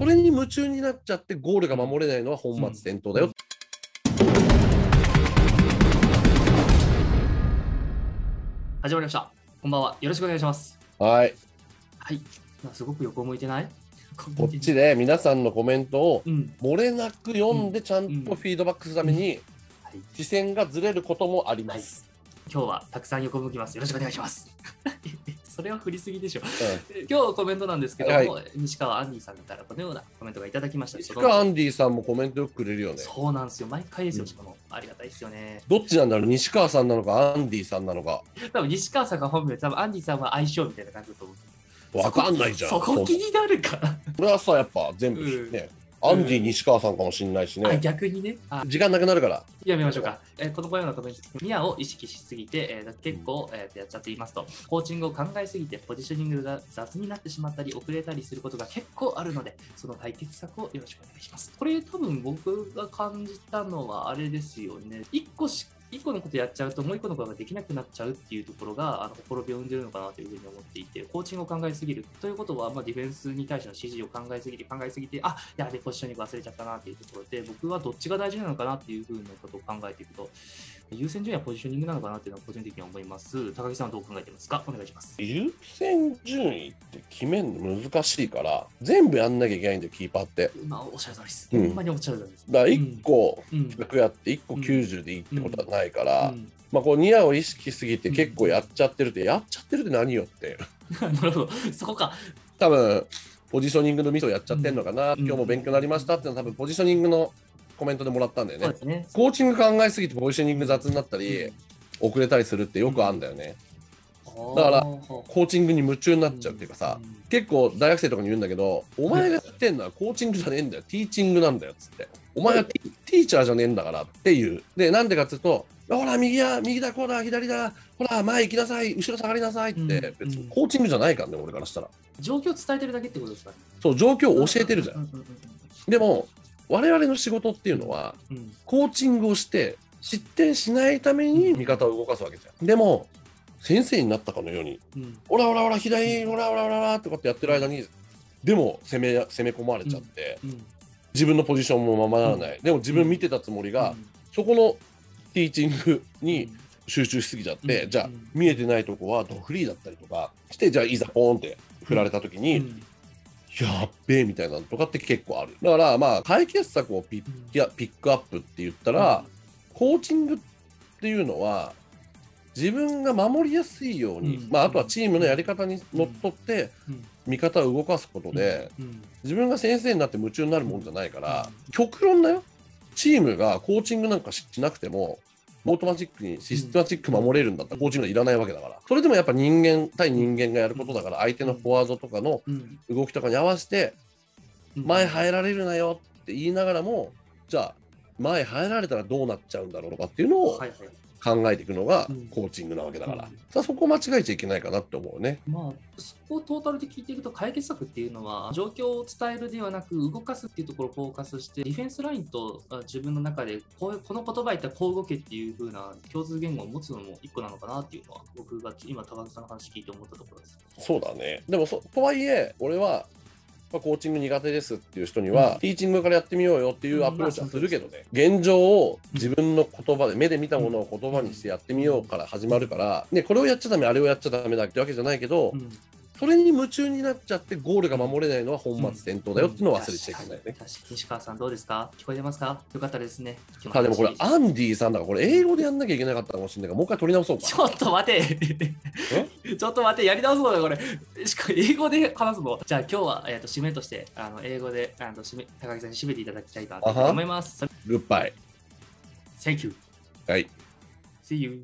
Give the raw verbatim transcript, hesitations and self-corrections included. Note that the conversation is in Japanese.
それに夢中になっちゃってゴールが守れないのは本末転倒だよ。 始まりました。こんばんは。よろしくお願いします。 はい。 はい。すごく横向いてない？ こっちで皆さんのコメントを漏れなく読んでちゃんとフィードバックするために視線がずれることもあります。 今日はたくさん横向きます。よろしくお願いします。それは振りすぎでしょ。うん、今日コメントなんですけども、はい、西川アンディさんからこのようなコメントがいただきました。 西川アンディさんもコメントよくくれるよね。 そうなんですよ。毎回ですよ。しかも、うん、ありがたいですよね。 どっちなんだろう、西川さんなのかアンディさんなのか。 多分西川さんが本名、多分アンディさんは相性みたいな感じだと思う。 わかんないじゃん。 そこ気になるから。 これはさ、やっぱ全部ね。うんアンディ西川さんかもしれないしね。 あ、逆にね。 時間なくなるから。 やめましょうか。えー、このようなコメント。ニアを意識しすぎて、えー、結構、えー、やっちゃっていますと。コーチングを考えすぎて、ポジショニングが雑になってしまったり、遅れたりすることが結構あるので、その解決策をよろしくお願いします。これ多分僕が感じたのはあれですよね。いっこし一個のことやっちゃうともう一個のことができなくなっちゃうっていうところがあのほころびを生んでるのかなというふうに思っていて、コーチングを考えすぎるということは、まあ、ディフェンスに対しての指示を考えすぎて考えすぎて、あ、やべ、ポジショニング忘れちゃったなっていうところで、僕はどっちが大事なのかなっていうふうなことを考えていくと、優先順位はポジショニングなのかなっていうのは個人的には思います。高木さんはどう考えてますか？お願いします。 優先順位って決めるの難しいから、全部やんなきゃいけないんだよ、キーパーって。 まあ、おっしゃる通りです。ほ、うんまにおっしゃる通りです。 だからいっこひゃくやっていっこきゅうじゅうでいいってことはないから、うんうんまあこうニアを意識しすぎて結構やっちゃってるって、うん、やっちゃってるって何よって。 なるほど、そこか。 多分ポジショニングのミスをやっちゃってるのかな、うん、今日も勉強になりましたっていうのは多分ポジショニングのコメントでもらったんだよね。そうですね。コーチング考えすぎてポジショニング雑になったり、うん、遅れたりするってよくあるんだよね。うん、だからコーチングに夢中になっちゃうっていうかさ、うん、結構大学生とかに言うんだけど、お前がやってんのはコーチングじゃねえんだよ、ティーチングなんだよっつって。お前はティーチャーじゃねえんだからっていう。で、なんでかっていうと、ほら、右や、右だ、こうだ、左だ、ほら、前行きなさい、後ろ下がりなさいって、うん、別にコーチングじゃないからね、俺からしたら。 状況を伝えてるだけってことですかね。 そう、状況を教えてるじゃん。でも、我々の仕事っていうのは、うん、コーチングをして、失点しないために味方を動かすわけじゃん。でも、先生になったかのように、うん、オラオラオラ、左、オラオラオラオラってこうやってやってる間に、でも攻め、攻め込まれちゃって、うんうん、自分のポジションもままならない。でも自分見てたつもりが、そこのティーチングに集中しすぎちゃって、うん、じゃあ見えてないとこはフリーだったりとかして、じゃあいざポーンって振られた時に、うん、やっべえみたいなのとかって結構ある。だからまあ解決策をピッ、うん、ピックアップって言ったら、うん、コーチングっていうのは自分が守りやすいように、うん、まああとはチームのやり方にのっとって味方を動かすことで、うん、自分が先生になって夢中になるもんじゃないから、極論だよ。チームがコーチングなんかしなくてもオートマチックにシステマチック守れるんだったらコーチングはいらないわけだから、それでもやっぱ人間対人間がやることだから、相手のフォワードとかの動きとかに合わせて前入られるなよって言いながらも、じゃあ前入られたらどうなっちゃうんだろうとかっていうのを考えていくのがコーチングなわけだから、うん、さあそこを間違えちゃいけないかなって思うね。 まあ、そこをトータルで聞いていると、解決策っていうのは状況を伝えるではなく動かすっていうところをフォーカスして、ディフェンスラインと自分の中でこういうこの言葉言ったらこう動けっていう風な共通言語を持つのも一個なのかなっていうのは、僕が今高木さんの話聞いて思ったところです。 そうだね。でもそとはいえ俺はコーチング苦手ですっていう人には、うん、ティーチングからやってみようよっていうアプローチはするけどね、現状を自分の言葉で、目で見たものを言葉にしてやってみようから始まるから、ね、これをやっちゃダメ、あれをやっちゃダメだってわけじゃないけど、うん、それに夢中になっちゃってゴールが守れないのは本末転倒だよっていうのを忘れちゃいけないね。 西川さんどうですか？聞こえてますか？よかったですね。 あ、でもこれアンディさんだからこれ英語でやんなきゃいけなかったかもしれないから、もう一回取り直そうか。 ちょっと待てちょっと待て、やり直そうだこれ。しかも英語で話すの。じゃあ今日は、えー、と締めとしてあの英語であの締め高木さんに締めていただきたいと思います。 グッバイ。 Thank you. はい。 See you.